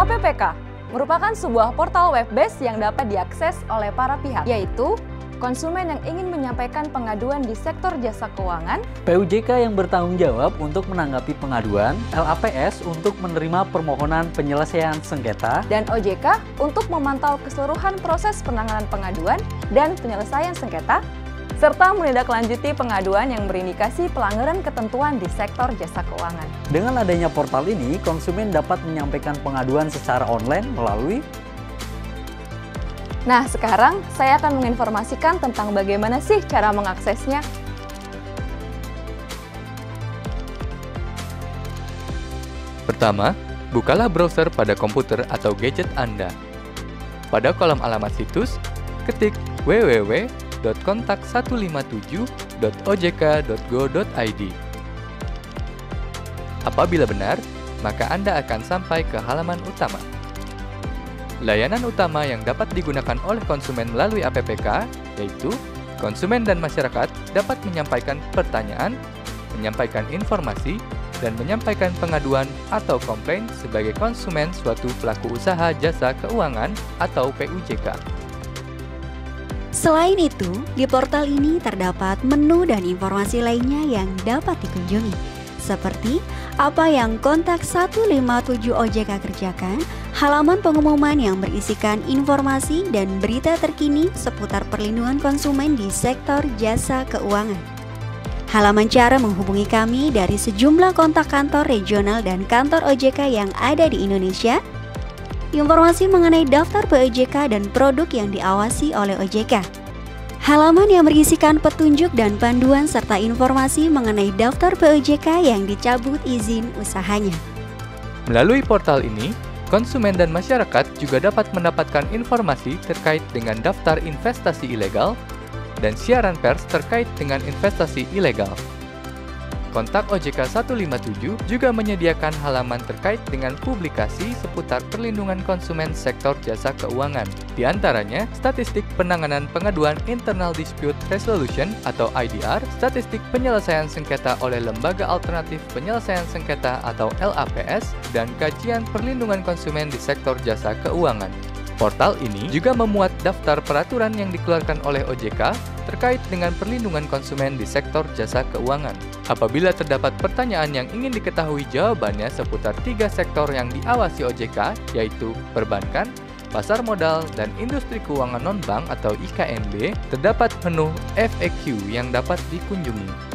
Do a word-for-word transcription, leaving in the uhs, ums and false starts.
A P P K merupakan sebuah portal web-based yang dapat diakses oleh para pihak, yaitu konsumen yang ingin menyampaikan pengaduan di sektor jasa keuangan, P U J K yang bertanggung jawab untuk menanggapi pengaduan, L A P S untuk menerima permohonan penyelesaian sengketa, dan O J K untuk memantau keseluruhan proses penanganan pengaduan dan penyelesaian sengketa, serta menindaklanjuti pengaduan yang berindikasi pelanggaran ketentuan di sektor jasa keuangan. Dengan adanya portal ini, konsumen dapat menyampaikan pengaduan secara online melalui Nah, sekarang saya akan menginformasikan tentang bagaimana sih cara mengaksesnya. Pertama, bukalah browser pada komputer atau gadget Anda. Pada kolom alamat situs, ketik w w w titik kontak satu lima tujuh titik o j k titik go titik i d. Apabila benar, maka Anda akan sampai ke halaman utama. Layanan utama yang dapat digunakan oleh konsumen melalui A P P K yaitu konsumen dan masyarakat dapat menyampaikan pertanyaan, menyampaikan informasi, dan menyampaikan pengaduan atau komplain sebagai konsumen suatu pelaku usaha jasa keuangan atau P U J K. Selain itu, di portal ini terdapat menu dan informasi lainnya yang dapat dikunjungi, seperti apa yang kontak satu lima tujuh O J K kerjakan, halaman pengumuman yang berisikan informasi dan berita terkini seputar perlindungan konsumen di sektor jasa keuangan. Halaman cara menghubungi kami dari sejumlah kontak kantor regional dan kantor O J K yang ada di Indonesia, informasi mengenai daftar P O J K dan produk yang diawasi oleh O J K, halaman yang berisikan petunjuk dan panduan serta informasi mengenai daftar P O J K yang dicabut izin usahanya. Melalui portal ini, konsumen dan masyarakat juga dapat mendapatkan informasi terkait dengan daftar investasi ilegal dan siaran pers terkait dengan investasi ilegal. Kontak O J K satu lima tujuh juga menyediakan halaman terkait dengan publikasi seputar perlindungan konsumen sektor jasa keuangan. Di antaranya, statistik penanganan pengaduan Internal Dispute Resolution atau I D R, statistik penyelesaian sengketa oleh Lembaga Alternatif Penyelesaian Sengketa atau L A P S, dan kajian perlindungan konsumen di sektor jasa keuangan. Portal ini juga memuat daftar peraturan yang dikeluarkan oleh O J K terkait dengan perlindungan konsumen di sektor jasa keuangan. Apabila terdapat pertanyaan yang ingin diketahui jawabannya seputar tiga sektor yang diawasi O J K, yaitu perbankan, pasar modal, dan industri keuangan non-bank atau I K N B, terdapat menu F A Q yang dapat dikunjungi.